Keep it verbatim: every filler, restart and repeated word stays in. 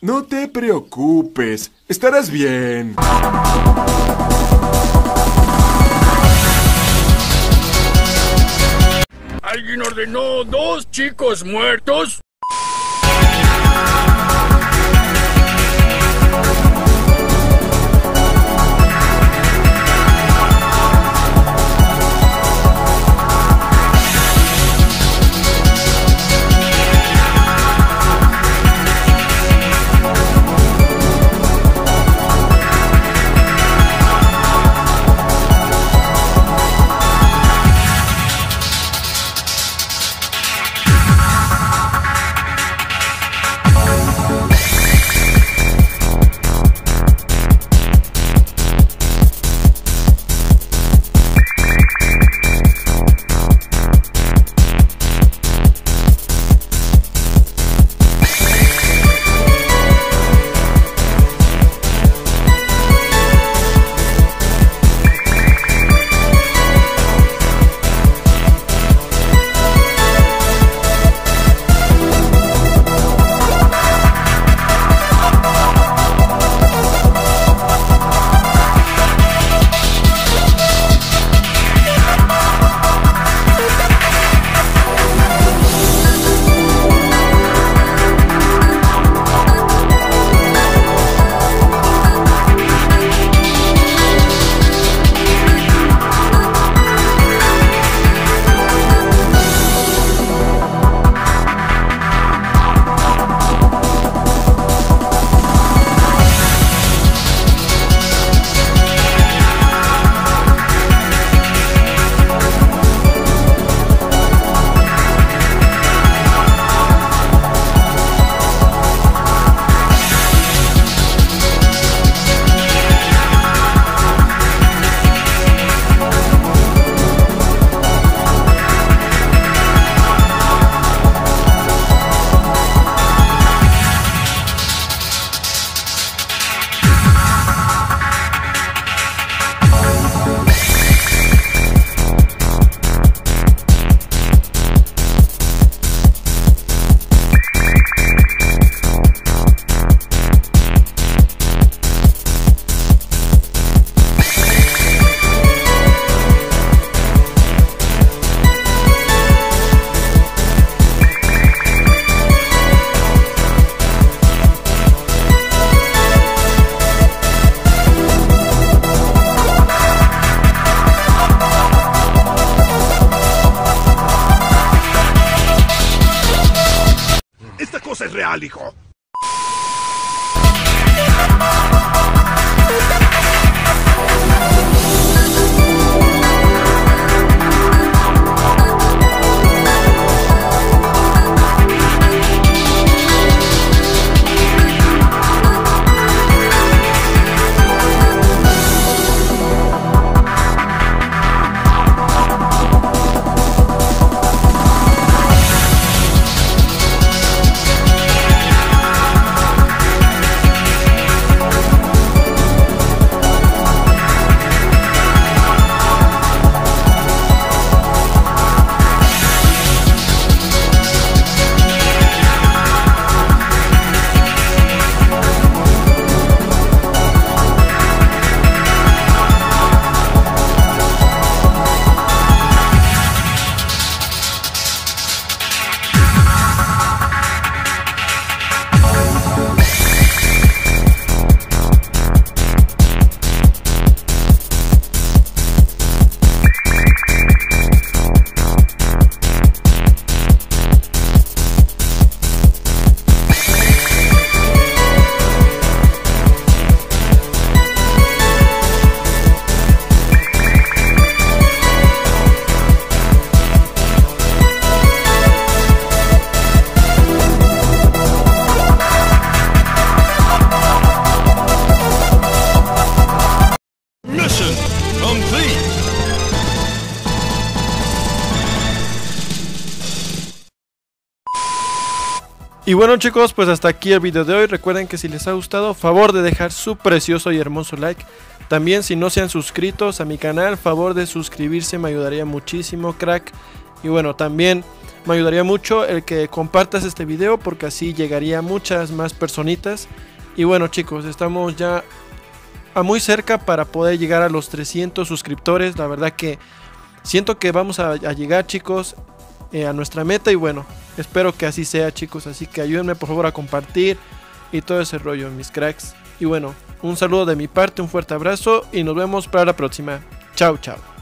No te preocupes, estarás bien. ¿Alguien ordenó dos chicos muertos? Es real, hijo. Y bueno chicos, pues hasta aquí el video de hoy. Recuerden que si les ha gustado, favor de dejar su precioso y hermoso like. También si no se han suscritos a mi canal, favor de suscribirse, me ayudaría muchísimo, crack. Y bueno, también me ayudaría mucho el que compartas este video, porque así llegaría a muchas más personitas. Y bueno chicos, estamos ya a muy cerca para poder llegar a los trescientos suscriptores. La verdad que siento que vamos a, a llegar chicos eh, a nuestra meta. Y bueno, espero que así sea chicos. Así que ayúdenme por favor a compartir y todo ese rollo, mis cracks. Y bueno, un saludo de mi parte, un fuerte abrazo y nos vemos para la próxima. Chao, chao.